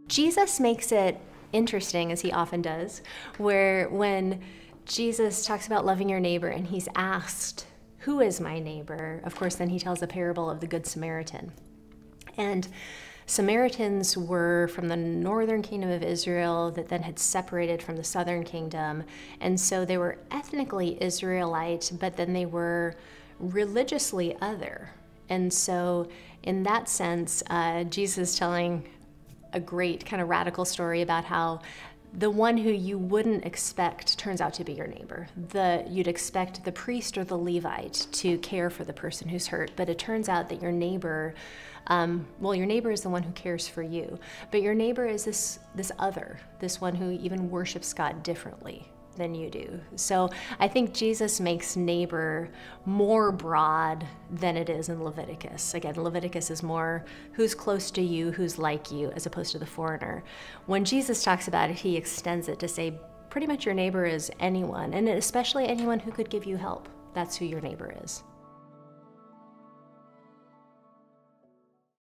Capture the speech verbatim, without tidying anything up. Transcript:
Jesus makes it interesting, as he often does, where when Jesus talks about loving your neighbor and he's asked, who is my neighbor? Of course, then he tells the parable of the Good Samaritan. And Samaritans were from the northern kingdom of Israel that then had separated from the southern kingdom. And so they were ethnically Israelite, but then they were religiously other. And so in that sense, uh, Jesus is telling a great kind of radical story about how the one who you wouldn't expect turns out to be your neighbor. The, you'd expect the priest or the Levite to care for the person who's hurt, but it turns out that your neighbor, um, well, your neighbor is the one who cares for you, but your neighbor is this, this other, this one who even worships God differently than you do. So I think Jesus makes neighbor more broad than it is in Leviticus. Again, Leviticus is more who's close to you, who's like you, as opposed to the foreigner. When Jesus talks about it, he extends it to say pretty much your neighbor is anyone, and especially anyone who could give you help. That's who your neighbor is.